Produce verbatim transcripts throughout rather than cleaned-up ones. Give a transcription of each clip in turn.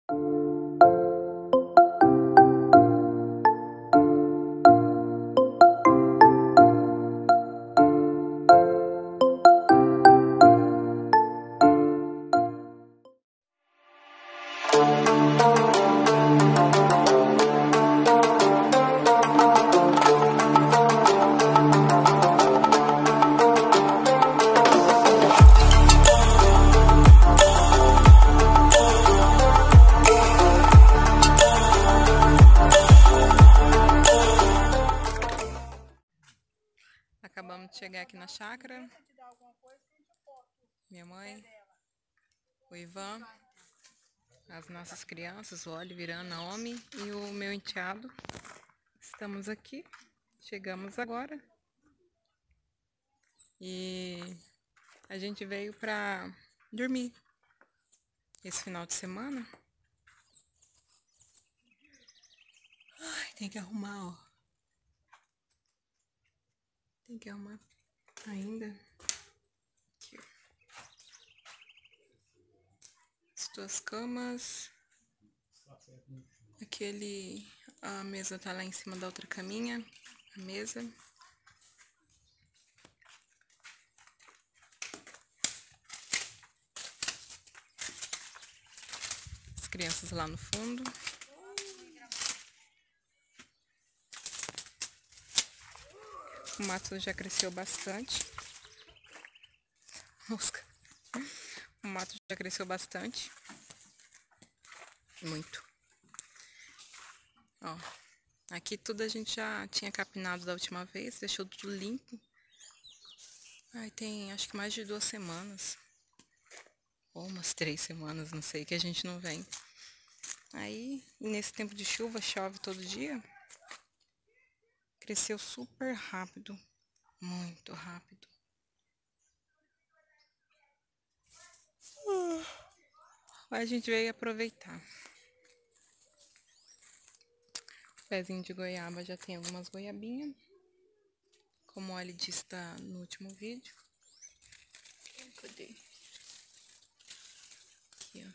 Acabamos de chegar aqui na chácara. Minha mãe, o Ivan, as nossas crianças, o Oliver, a Naomi e o meu enteado. Estamos aqui, chegamos agora. E a gente veio pra dormir esse final de semana. Ai, tem que arrumar, ó. Tem que arrumar ainda. Aqui, ó. As duas camas. Aquele... A mesa tá lá em cima da outra caminha. A mesa. As crianças lá no fundo. O mato já cresceu bastante. Mosca. O mato já cresceu bastante. Muito. Ó. Aqui tudo a gente já tinha capinado da última vez. Deixou tudo limpo. Ai, tem acho que mais de duas semanas. Ou umas três semanas, não sei, que a gente não vem. Aí, nesse tempo de chuva, chove todo dia. Cresceu super rápido, muito rápido. Aí a gente veio aproveitar. O pezinho de goiaba já tem algumas goiabinhas. Como o Ali disse tá no último vídeo. Cadê? Aqui,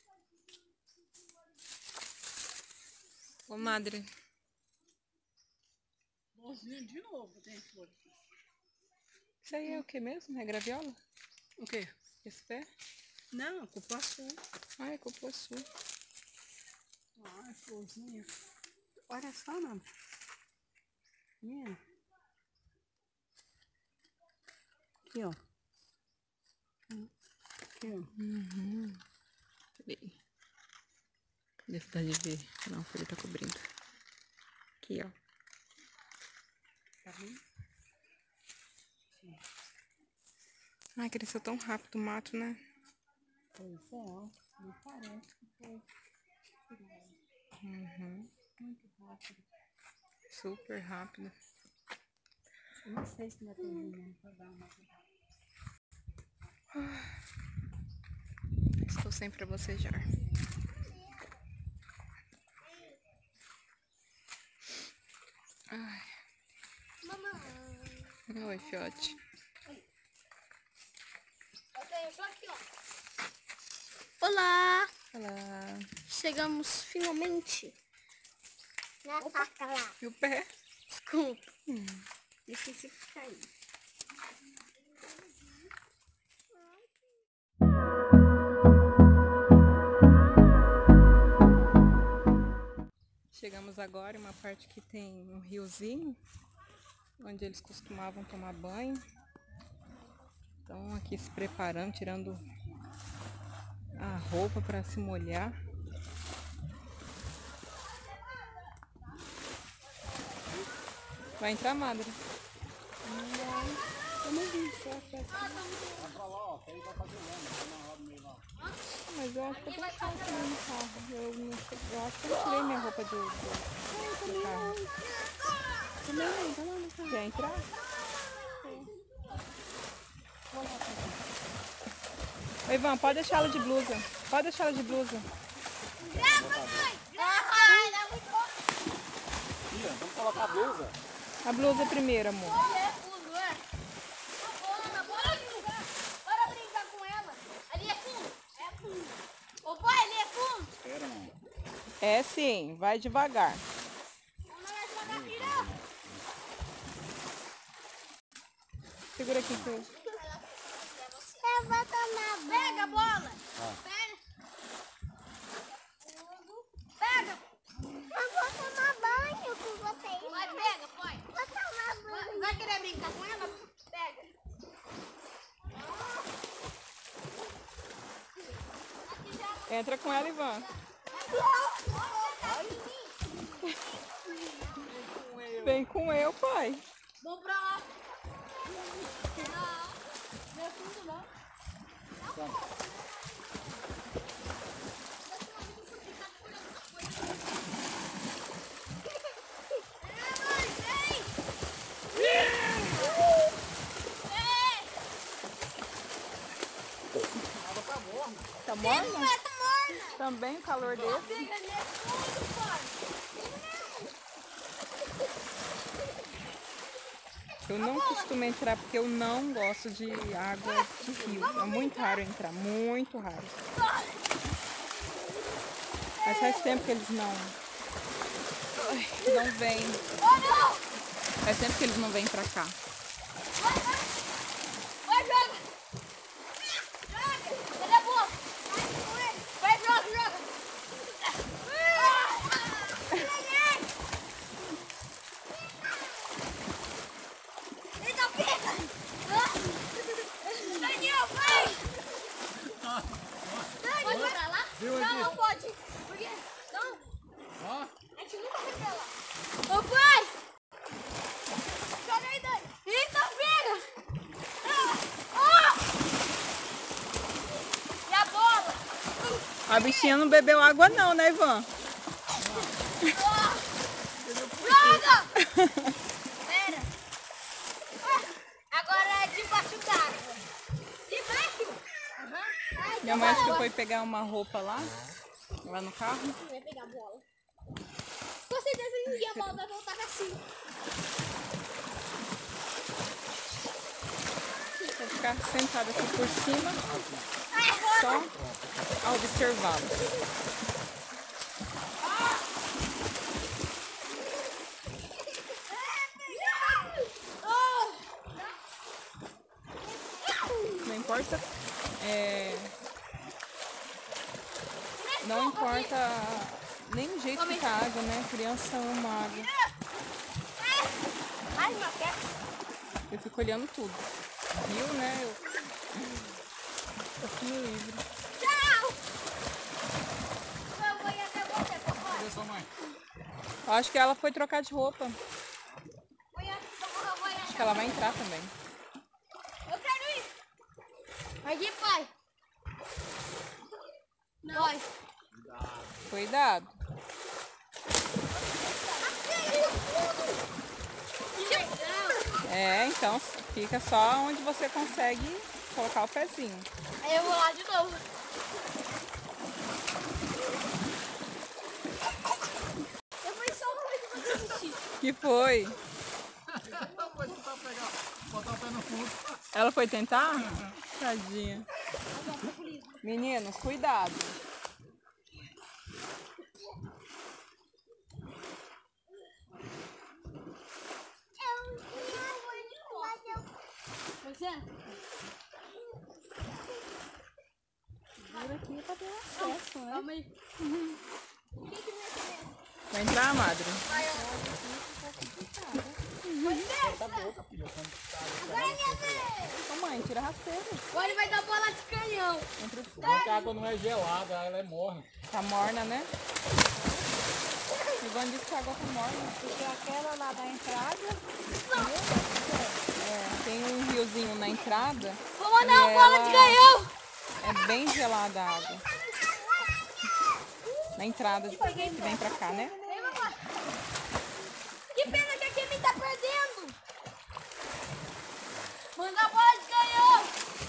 ó. Ô, madre. De novo, tem flor. Isso aí é o que mesmo? É graviola? O quê? Esse pé? Não, cupuaçu. Ah, é cupuaçu. Ah, florzinha. Olha só, mano. Minha. Aqui, ó. Aqui, ó. Uhum. Peraí. Cadê se dá de ver? Não, a folha tá cobrindo. Aqui, ó. Tá vendo? Ai, cresceu tão rápido o mato, né? Pois é, ó. Não parece que foi. Uhum. Muito rápido. Super rápido. Eu não sei se ainda tem veneno pra dar uma. Estou sempre pra bocejar. Ai. Mamãe. Oi, fiote. Eu tô aqui, ó. Olá! Olá. Chegamos finalmente na faca lá. E o pé? Desculpa. Hum. Deixa esse cair. Chegamos agora em uma parte que tem um riozinho, onde eles costumavam tomar banho. Então aqui se preparando, tirando a roupa para se molhar. Vai entrar, madre? Eu não vi, só essa. Vai pra lá, ó, que aí vai fazer lama, tá na roda meio lá. Mas eu acho que eu tô achando que no carro. Eu, não, eu acho que eu tirei minha roupa do, do, do carro. Também não, tá lá no carro. Quer entrar? Vou lá, tá. Ô, Ivan, pode deixar ela de blusa. Pode deixar ela de blusa. Tia, vamos colocar a blusa? A blusa primeiro, amor. É fundo, é? Bora, bora, bora brincar com ela. Ali é fundo? É fundo. Ô pai, ali é fundo? Espera, mano. É sim, vai devagar. Segura aqui que eu... Eu vou tomar banho. Pega a bola. Pega. Pega. Eu vou tomar banho com vocês. Vai, pega, põe. Vou tomar banho. Vai querer brincar com ela? Pega. Entra com ela, Ivan. Vem com eu, pai. Vamos pra lá. Não. Não é fundo, não. Tá morna? Tá morna. Também o calor desse. Eu não costumo entrar porque eu não gosto de água de rio. É muito raro entrar, muito raro. Mas faz tempo que eles não, não vêm. Faz tempo que eles não vêm pra cá. Vai, joga! Joga! Cadê a bola? Vai, joga, joga! Eita, pega! Daniel, vai! Pode ir pra lá? Não, não pode. Por quê? Não. Ó. A gente nunca foi pra lá. Ô, pai! Joga aí, Dani! Eita, pega! Ah! E a bola? A bichinha não bebeu água não, né, Ivan? Ah! Joga! Pera! Ah, agora é debaixo d'água. Debaixo? Aham. Minha mãe acho que foi pegar uma roupa lá, lá no carro. Vai pegar a bola. Com certeza um dia a bola vai voltar assim. Vou ficar sentada aqui por cima, só a observá-los. Não importa, é, não importa nem o jeito que tá a água, né? A criança ama água. Ai, meu pé. Eu fico olhando tudo. Rio, né? Eu, eu fico livre. Tchau! Eu vou ir até você, papai. Cadê sua mãe? Eu acho que ela foi trocar de roupa. Vou ir, eu vou ir Acho que ela vai entrar também. Eu quero ir. Aqui, pai. Não. Vai. Cuidado. É, então fica só onde você consegue colocar o pezinho. Aí eu vou lá de novo. Eu fui só uma vez pra desistir. Que foi? Foi tentar pegar, botar o pé no fundo. Ela foi tentar? Tadinha. Meninos, cuidado. Você? Segura aqui pra ter acesso, né? Calma aí. Quem que vai comer? Vai entrar, madre? Vai, agora é minha vez. Ô mãe, tira a rasteira. Agora ele vai dar bola de canhão. Entra assim. Não, que a água não é gelada, ela é morna. Tá morna, né? O Ivan disse que a água tá morna. Porque aquela lá da entrada, É, tem um riozinho na entrada. Vou mandar uma E bola ela- de canhão. É bem gelada a água. Na entrada de que vem pra cá, né? Vem, mamãe. Que pena que a Kemi tá perdendo. Manda a bola de canhão.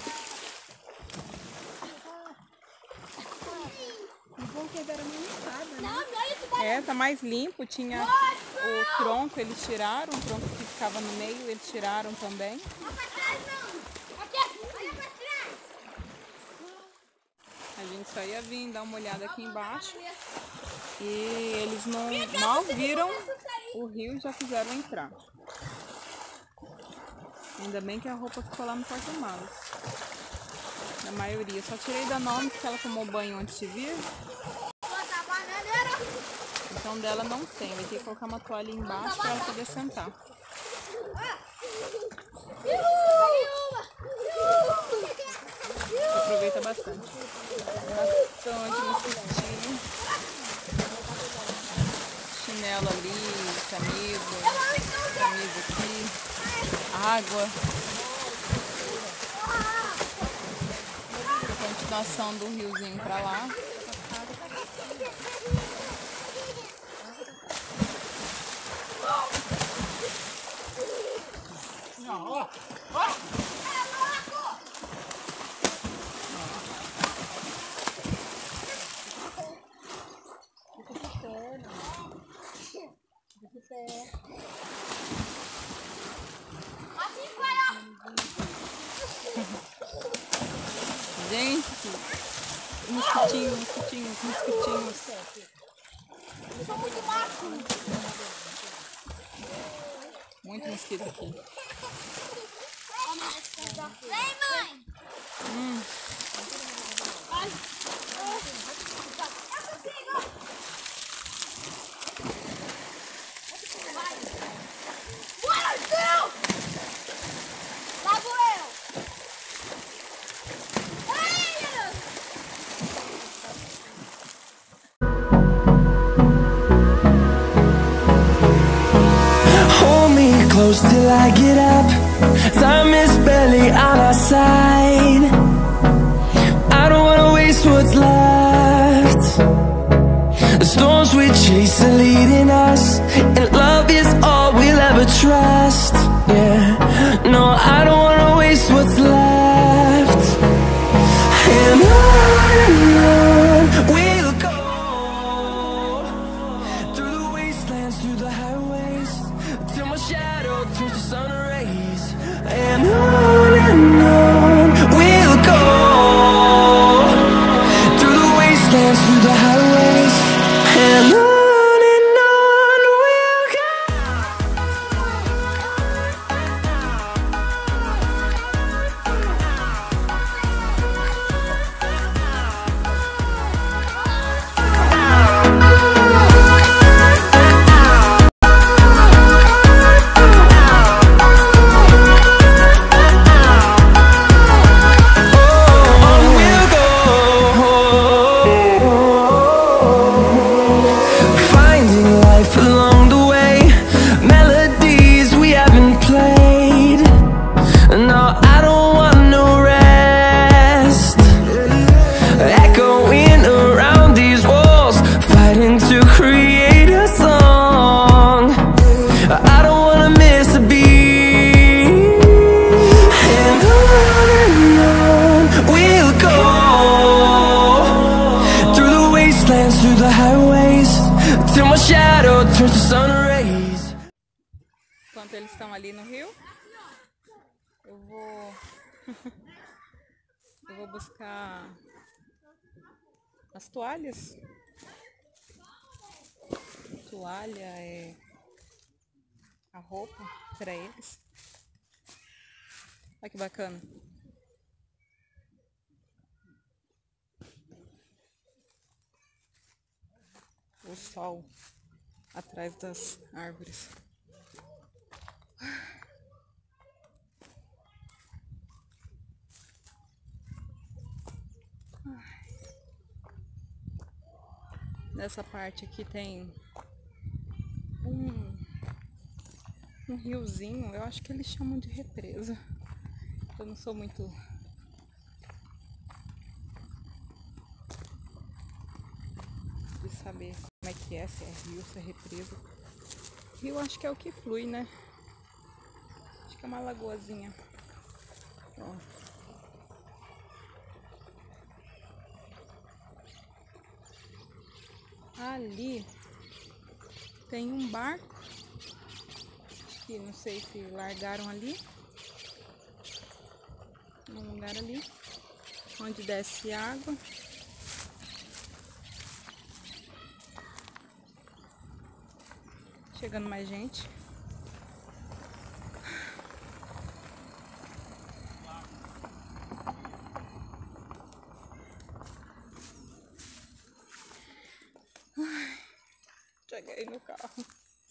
o bom que era limitada, né? Não, não é isso, vai. É, tá mais limpo. Tinha o tronco, eles tiraram. O tronco que ficava no meio, eles tiraram também. Olha pra trás, não. Aqui, olha pra trás. A gente gente só ia vir dar uma olhada aqui embaixo. E eles não mal viram o rio e já quiseram entrar. Ainda bem que a roupa ficou lá no porta-malas. A maioria. Só tirei da Naomi porque ela tomou banho antes de vir. Então dela não tem. Vai ter que colocar uma toalha embaixo para ela poder sentar. Aproveita bastante. Bastante mosquitinho. Chinelo ali, camisa, camisa aqui, água. Continuação do riozinho pra lá. Gente, mosquitinhos, mosquitinhos, mosquitinhos. São muito macho. Muito mosquito aqui. Vem, mãe. Hum. Vai. Eu consigo. Vai. Bora, Phil. Lá vou eu. Close till I get up. Time is barely on our side. I don't wanna waste what's left. The storms we chase are leading us, and love is all we'll ever trust. Yeah, no, I don't wanna waste what's left. And on and on we'll go, through the wastelands, through the highways, till my shadow turns to sun rays. And on and on we'll go, through the wastelands, through the highways. And on and on we'll go. Through the highways, till my shadow turns to sun rays. Enquanto eles estão ali no rio, eu vou eu vou buscar as toalhas. Toalha é a roupa para eles. Olha que bacana. O sol atrás das árvores. Nessa parte aqui tem um, um riozinho, eu acho que eles chamam de represa. Eu não sou muito de saber como é que é, se é rio, se é represa. Rio acho que é o que flui, né? Acho que é uma lagoazinha. Ó. Ali tem um barco que não sei se largaram ali, num lugar ali onde desce água. Chegando mais gente. Ai, cheguei no carro.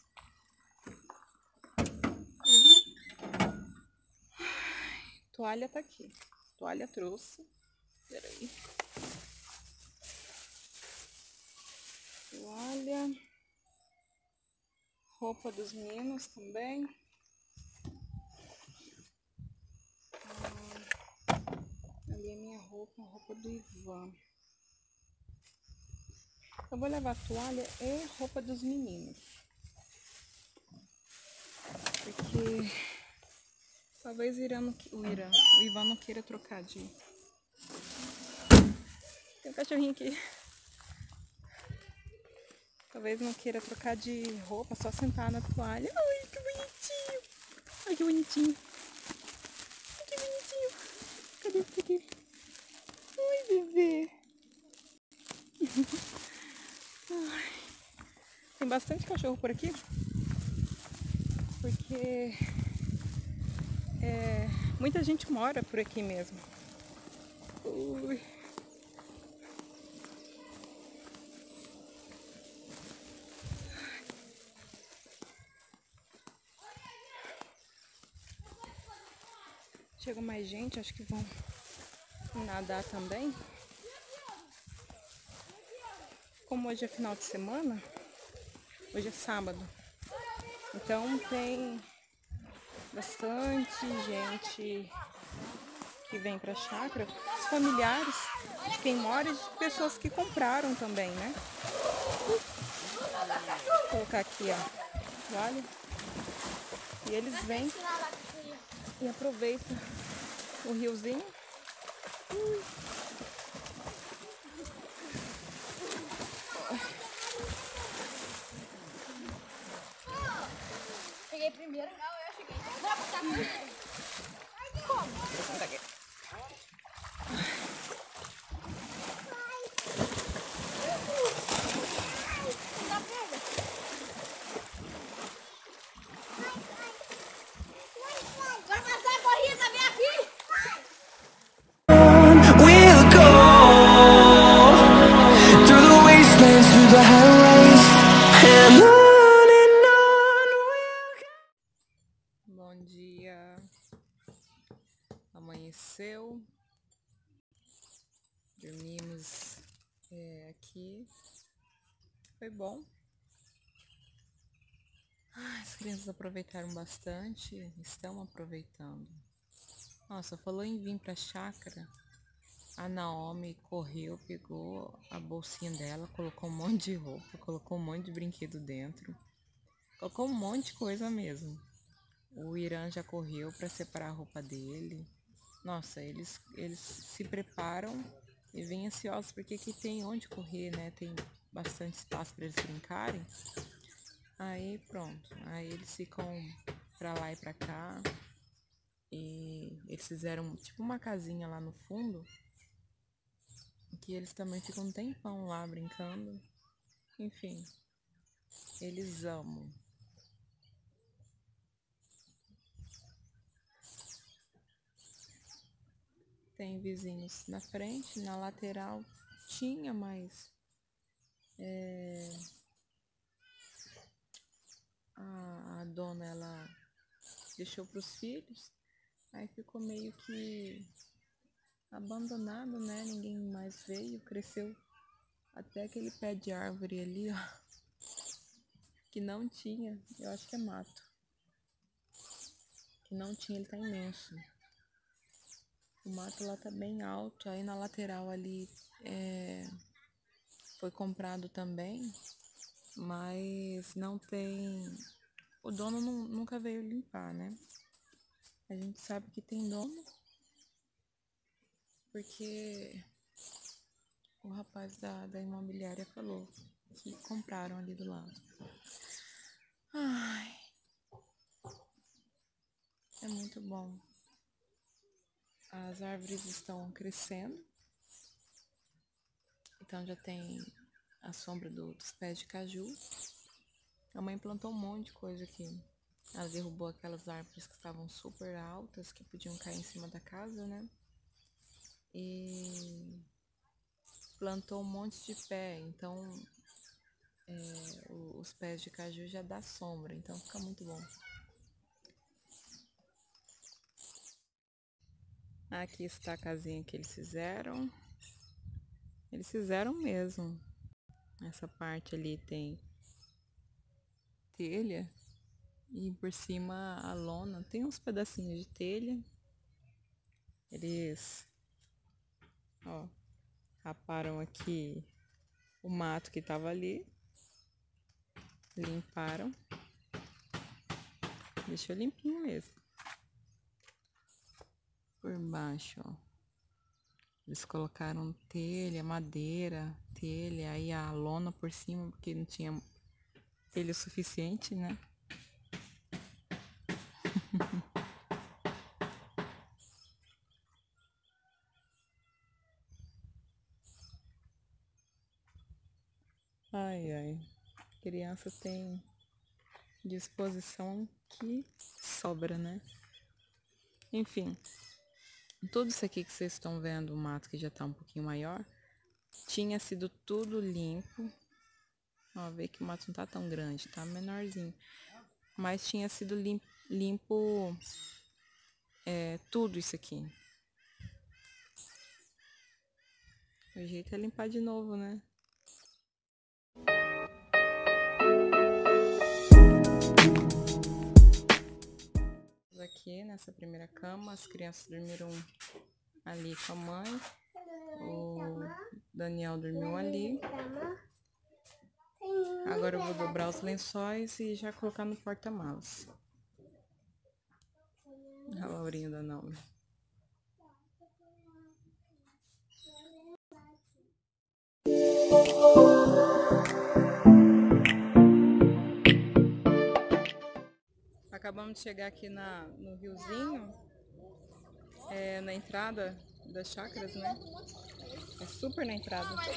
Toalha tá aqui. Toalha trouxe. Peraí. Toalha. Roupa dos meninos também. Ah, ali é minha roupa, a roupa do Ivan. Eu vou levar toalha e roupa dos meninos. Porque talvez o Irã, não, o, Irã, o Ivan não queira trocar de... Tem um cachorrinho aqui. Talvez não queira trocar de roupa, só sentar na toalha. Ai, que bonitinho. Ai, que bonitinho. Ai, que bonitinho. Cadê esse aqui? Ai, bebê. Ai. Tem bastante cachorro por aqui. Porque é, muita gente mora por aqui mesmo. Ui. Chegou mais gente, acho que vão nadar também. Como hoje é final de semana, hoje é sábado, então tem bastante gente que vem pra chácara, os familiares de quem mora e de pessoas que compraram também, né? Vou colocar aqui, ó, vale? E eles vêm e aproveitam o riozinho. Cheguei primeiro, não, eu cheguei. Não, tá primeiro. Como? Aqui. Agora passar a corrida, vem aqui. We'll go through the wastelands, through the highways, and on and on we'll go. Bom dia. Amanheceu. Dormimos é, aqui. Foi bom. Ah, as crianças aproveitaram bastante. Estão aproveitando. Nossa, falou em vir pra chácara. A Naomi correu, pegou a bolsinha dela, colocou um monte de roupa, colocou um monte de brinquedo dentro. Colocou um monte de coisa mesmo. O Irã já correu para separar a roupa dele. Nossa, eles, eles se preparam e vêm ansiosos porque aqui tem onde correr, né? Tem bastante espaço para eles brincarem. Aí pronto, aí eles ficam pra lá e pra cá. E eles fizeram tipo uma casinha lá no fundo, que eles também ficam um tempão lá brincando. Enfim, eles amam. Tem vizinhos na frente, na lateral tinha, mas é, a, a dona ela deixou para os filhos, aí ficou meio que abandonado, né? Ninguém mais veio, cresceu até aquele pé de árvore ali, ó, que não tinha, eu acho que é mato, que não tinha, ele tá imenso. O mato lá tá bem alto, aí na lateral ali é, foi comprado também, mas não tem, o dono não, nunca veio limpar, né? A gente sabe que tem dono, porque o rapaz da, da imobiliária falou que compraram ali do lado. Ai, é muito bom. As árvores estão crescendo, então já tem a sombra do, dos pés de caju. A mãe plantou um monte de coisa aqui. Ela derrubou aquelas árvores que estavam super altas, que podiam cair em cima da casa, né? E plantou um monte de pé, então é, os pés de caju já dá sombra, então fica muito bom. Aqui está a casinha que eles fizeram. Eles fizeram mesmo. Essa parte ali tem telha e por cima a lona. Tem uns pedacinhos de telha. Eles, ó, raparam aqui o mato que tava ali. Limparam. Deixou limpinho mesmo. Por baixo, ó. Eles colocaram telha, madeira, telha, aí a lona por cima, porque não tinha telha o suficiente, né? Ai, ai. Criança tem disposição que sobra, né? Enfim. Tudo isso aqui que vocês estão vendo, o mato que já tá um pouquinho maior, tinha sido tudo limpo. Ó, vê que o mato não tá tão grande, tá menorzinho. Mas tinha sido limpo, limpo é, tudo isso aqui. O jeito é limpar de novo, né? Aqui nessa primeira cama, as crianças dormiram ali com a mãe, o Daniel dormiu ali. Agora eu vou dobrar os lençóis e já colocar no porta-malas. A Laurinha da Naomi. Acabamos de chegar aqui na, no riozinho, é, na entrada das chácaras, né? É super na entrada. Você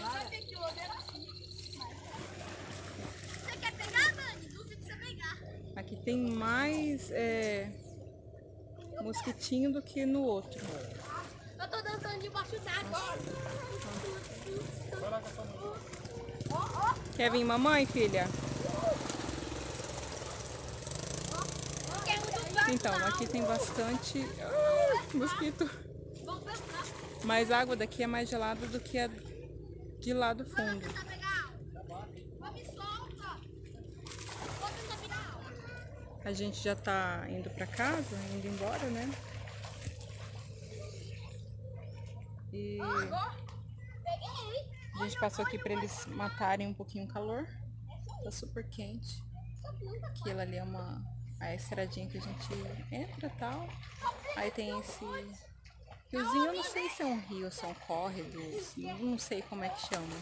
quer pegar, Dani? Duvido você pegar. Aqui tem mais é, mosquitinho do que no outro. Eu tô dançando debaixo d'água. Quer vir, mamãe, filha? Então, aqui tem bastante uh, mosquito. Mas a água daqui é mais gelada do que a de lá do fundo. A gente já tá indo pra casa, indo embora, né? E a gente passou aqui pra eles matarem um pouquinho o calor. Tá super quente. Aquilo ali é uma... a estradinha que a gente entra e tal. Aí tem esse riozinho, eu não sei se é um rio, se é um córrego, não sei como é que chama.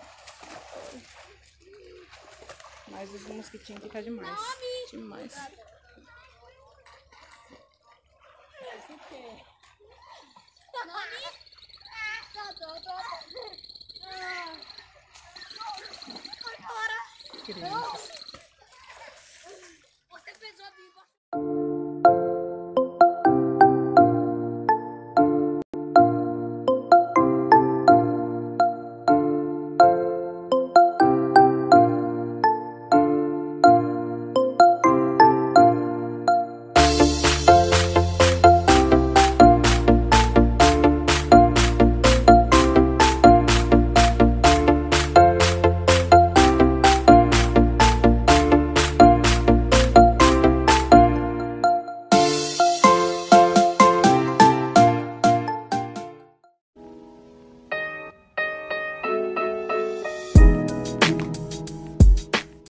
Mas os mosquitinhos aqui tá demais. Demais. Crianças.